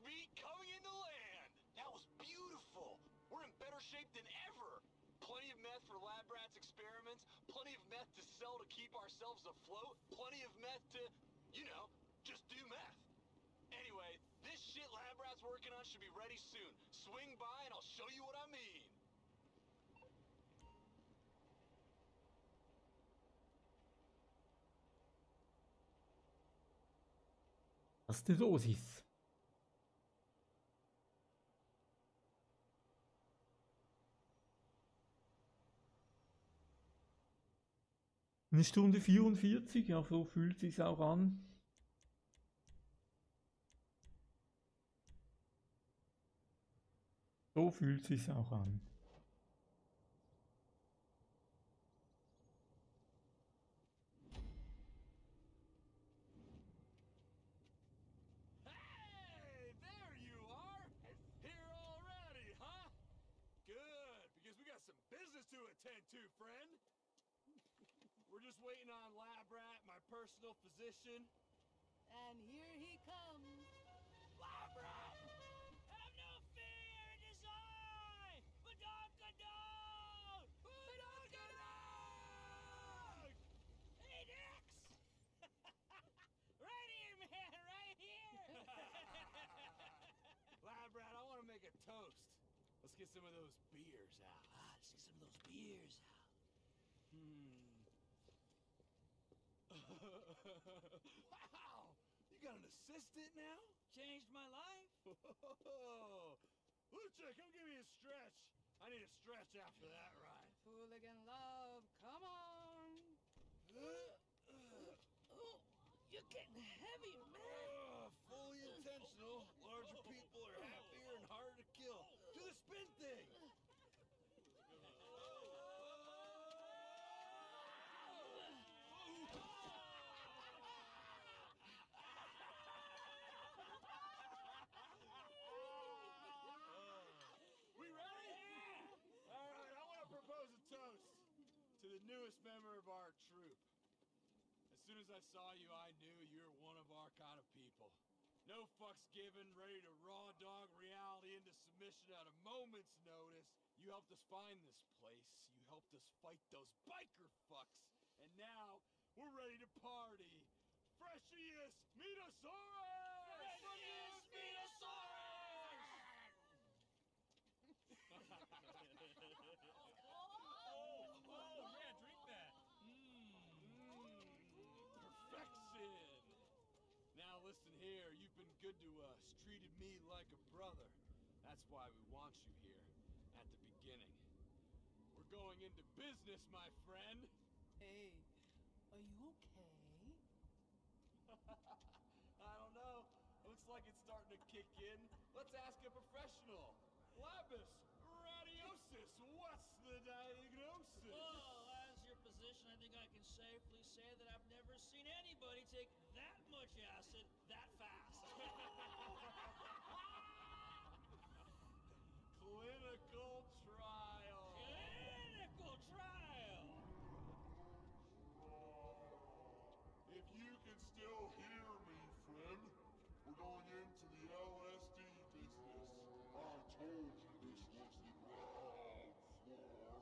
meat coming into land. That was beautiful. We're in better shape than ever. Plenty of meth for lab rats experiments, plenty of meth to sell to keep ourselves afloat, plenty of meth to, you know, just do meth. Anyway, this shit lab rat's working on should be ready soon. Swing by and I'll show you what I mean. Was ist denn los ist? Eine Stunde 44, ja, so fühlt sich's auch an. So fühlt sich's auch an. Hey, there you are. Here already, huh? Good, because we got some business to attend to, friend. We're just waiting on Lab Rat, my personal physician. And here he comes. Lab Rat! Have no fear, it is I! Badonkadonk! Badonkadonk! Hey, Dex! Right here, man, right here! Lab Rat, I want to make a toast. Let's get some of those beers out. Let's get some of those beers out. Wow! You got an assistant now? Changed my life? Lucha, come give me a stretch. I need a stretch after that ride. Hooligan love, come on! Oh, you're getting heavier, man! Fully intentional. Larger people are happier and harder to kill. Do the spin thing! We ready? All right, I want to propose a toast to the newest member of our troupe. As soon as I saw you, I knew you're one of our kind of people. No fucks given, ready to raw dog reality into submission at a moment's notice. You helped us find this place. You helped us fight those biker fucks. And now, we're ready to party. Freshiest Metasaurus! Freshiest Metasaurus! Oh, yeah, drink that. Perfection! Now listen here, you've been good to us, treated me like a brother. That's why we want you here, at the beginning. We're going into business, my friend! Hey, are you okay? I don't know. It looks like it's starting to kick in. Let's ask a professional. Labus radiosis, what's the diagnosis? Well, as your physician, I think I can safely say that I've never seen anybody take that much acid that fast. Clinical trial. Clinical trial! If you can still hear me, friend, we're going into the LSD business. I told you this was the ground floor.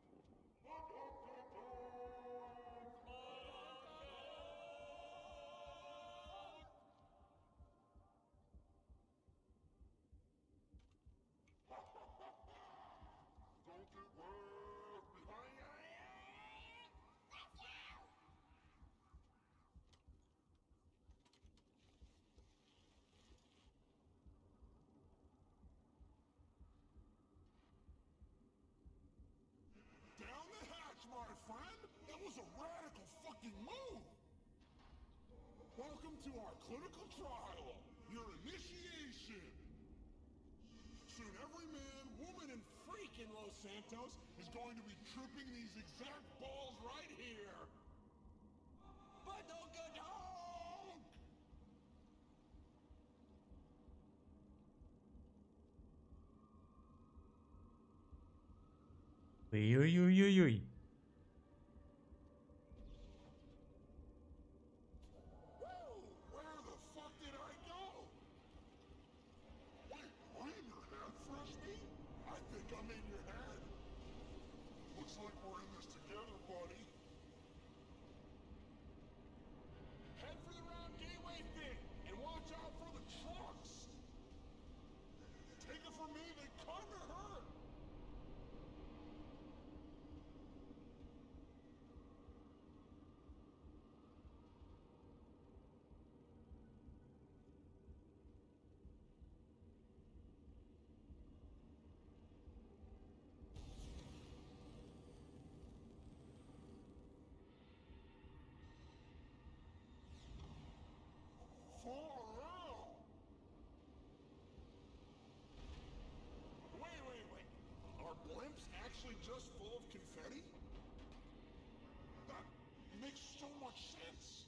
Don't get left behind. Down the hatch, my friend! That was a radical fucking move! Welcome to our clinical trial, your initiation! Soon every man, woman, and freak in Los Santos is going to be tripping these exact balls right here! Badongadonk! Ui, ui, ui, ui, ui. Woo! Where the fuck did I go? Seems like we're in this together, buddy. Head for the round gateway thing, and watch out for the trucks. Take it from me, they kinda hurt. Far out. Wait. Are blimps actually just full of confetti? That makes so much sense.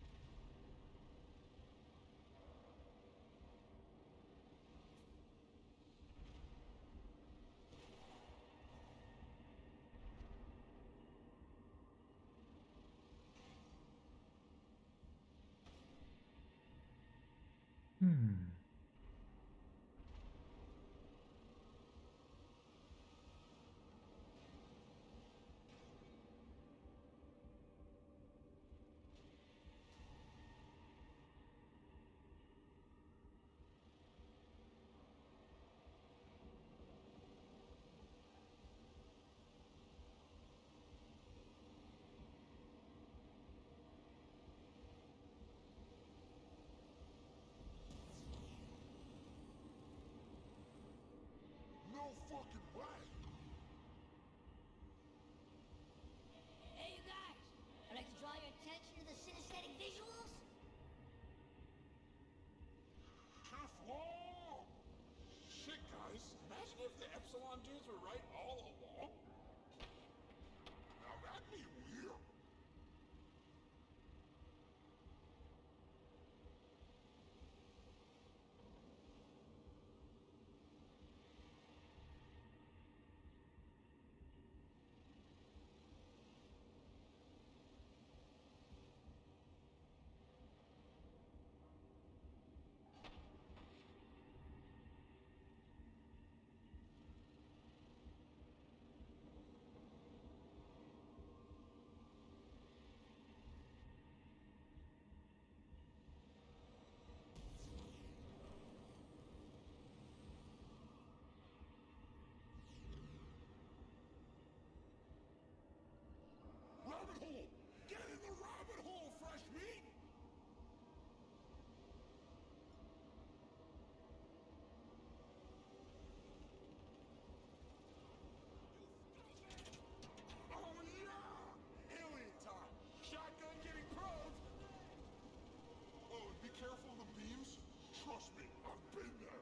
No fucking way. Hey, you guys! I'd like to draw your attention to the synesthetic visuals. Teflon! Shit, guys. Imagine if the Epsilon dudes were right all along. Now that'd be weird. Rabbit hole! Get in the rabbit hole, fresh meat! Oh yeah! Alien time! Shotgun getting probed! Oh, and be careful of the beams. Trust me, I've been there.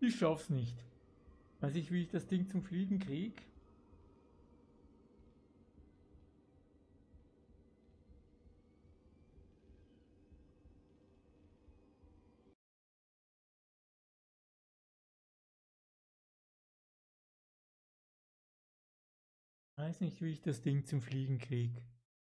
Ich schaff's nicht. Weiß ich, wie ich das Ding zum Fliegen krieg? Weiß nicht, wie ich das Ding zum Fliegen krieg.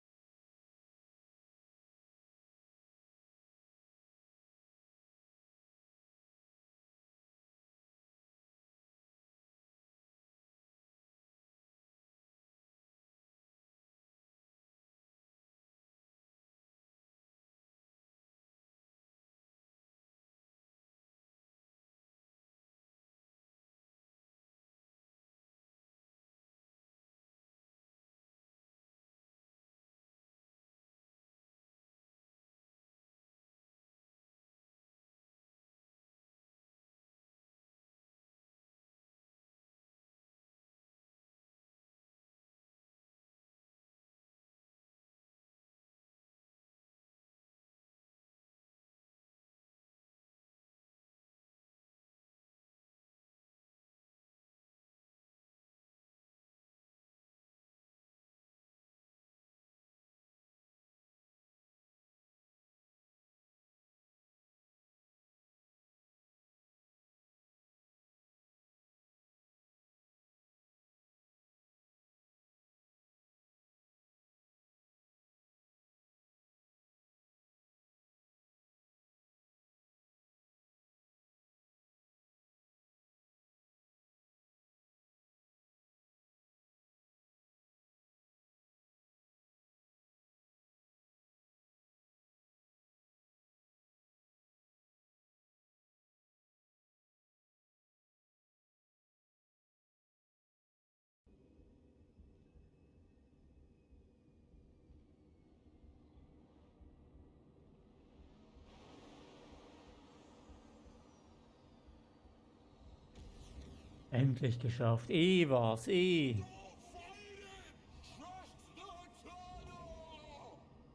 Endlich geschafft. Was, Don't fight it! Trust the tunnel!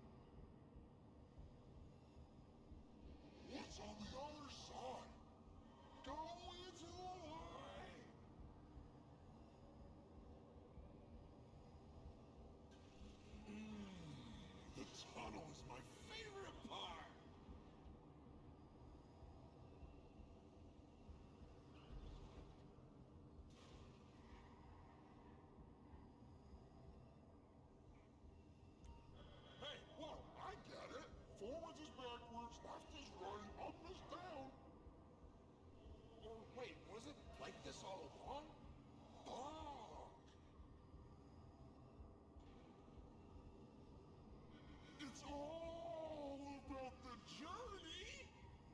What's on the other side? Go into the light! The tunnel is my favorite part! Hey, whoa, I get it. Forwards is backwards, left is right, up is down. Or wait, was it like this all along? Oh! It's all about the journey!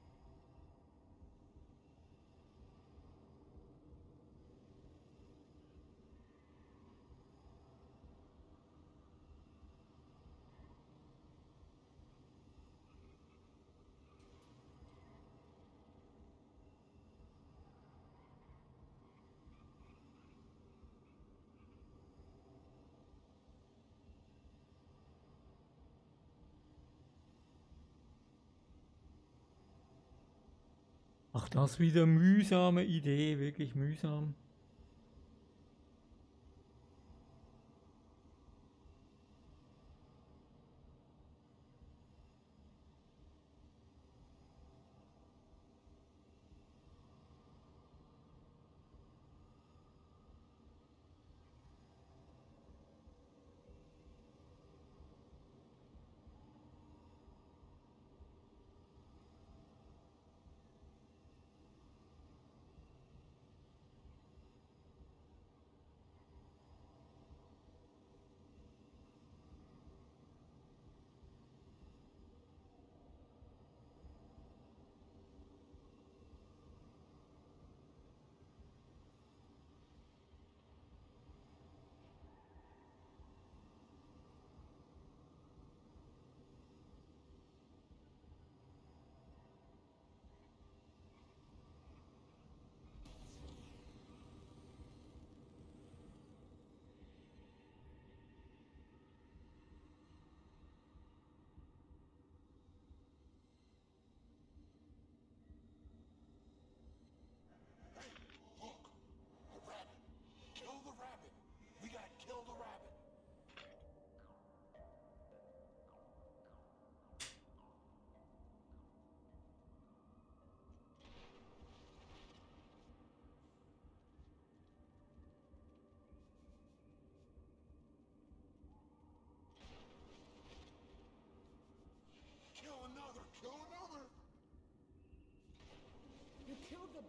Ach, das wieder mühsame Idee, wirklich mühsam.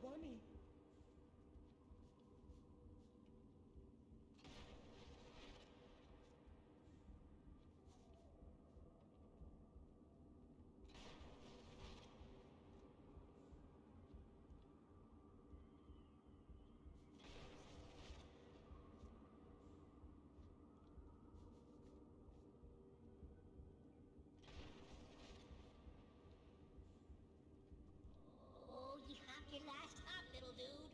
bunny. Oh, you hopped your last hop, little dude.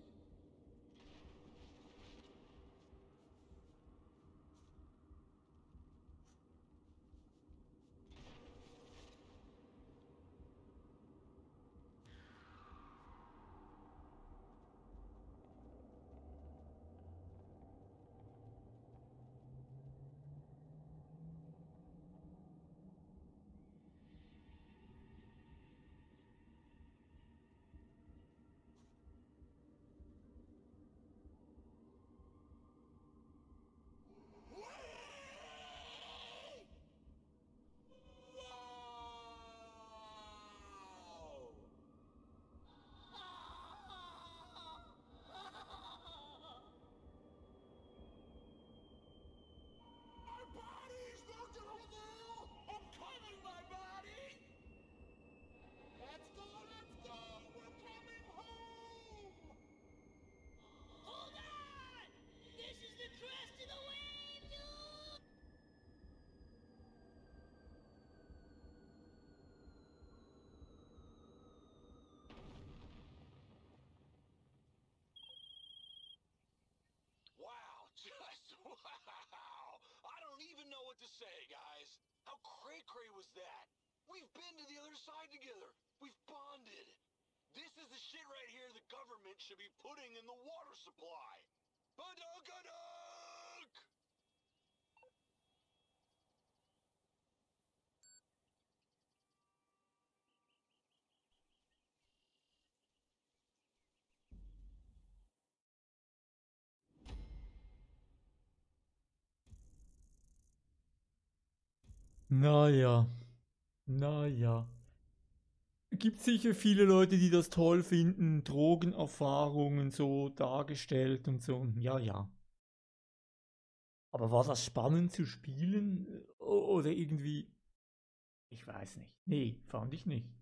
My bodies! They're down there! I'm coming, my body! Let's go, let's go! We're coming home! Hold on! This is the crest of the wave, dude! Wow, just wow! I don't even know what to say, guys. How cray-cray was that? We've been to the other side together. We've bonded. This is the shit right here the government should be putting in the water supply. Badunk-a-dunk! Naja. Naja. Gibt sicher viele Leute, die das toll finden, Drogenerfahrungen so dargestellt und so. Ja, ja. Aber war das spannend zu spielen? Oder irgendwie? Ich weiß nicht. Nee, fand ich nicht.